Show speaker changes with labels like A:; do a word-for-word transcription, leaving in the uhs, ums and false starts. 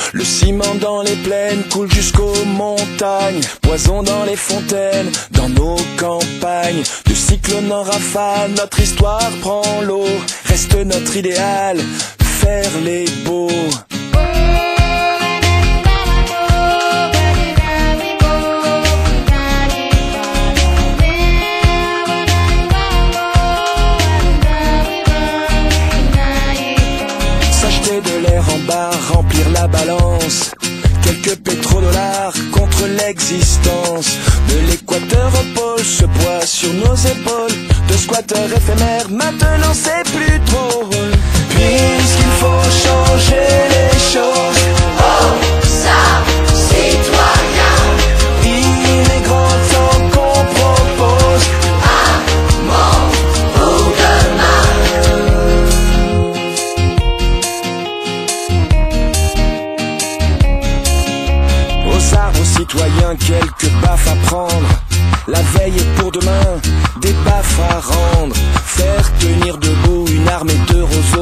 A: Le ciment dans les plaines coule jusqu'aux montagnes. Poison dans les fontaines, dans nos campagnes. De cyclone en rafale, notre histoire prend l'eau. Reste notre idéal, faire les beaux. De l'air en bas, remplir la balance. Quelques pétrodollars contre l'existence. De l'équateur au pôle, ce poids sur nos épaules. De squatteurs éphémères, maintenant c'est plus drôle. Puisqu'il faut changer les choses.
B: Oh, ça, citoyen.
A: Il est grand temps qu'on propose
B: un monde pour demain.
A: Aux arts, aux citoyens, quelques baffes à prendre. La veille est pour demain, des baffes à rendre. Faire tenir debout une armée de roseaux